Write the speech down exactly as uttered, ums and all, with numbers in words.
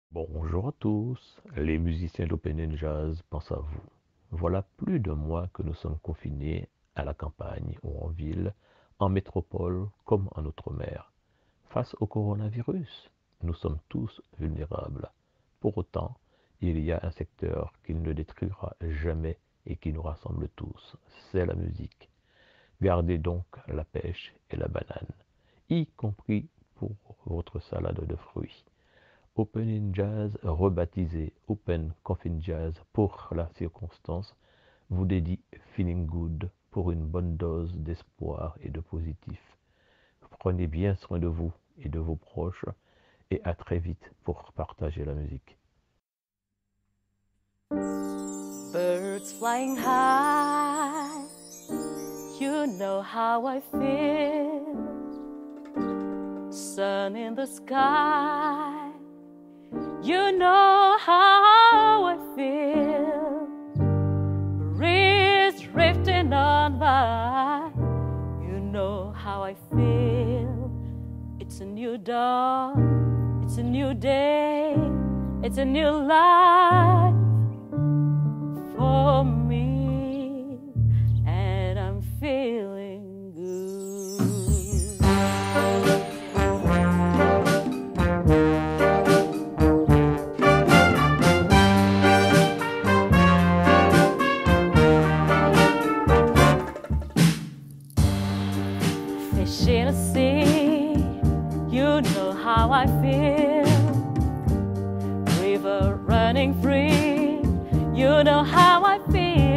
Bonjour à tous, les musiciens d'Open Jazz pensent à vous. Voilà plus d'un mois que nous sommes confinés à la campagne ou en ville, en métropole comme en outre-mer. Face au coronavirus, nous sommes tous vulnérables. Pour autant, il y a un secteur qui ne détruira jamais et qui nous rassemble tous, c'est la musique. Gardez donc la pêche et la banane, y compris pour votre salade de fruits. Open Jazz, rebaptisé Open Coffin Jazz pour la circonstance, vous dédie Feeling Good pour une bonne dose d'espoir et de positif. Prenez bien soin de vous et de vos proches et à très vite pour partager la musique. Birds flying high, you know how I feel. Sun in the sky, you know how I feel. Breeze drifting on by, you know how I feel. It's a new dawn, it's a new day, it's a new life for me, and I'm feeling good. Fish in a sea, you know how I feel. River running free, you know how I feel.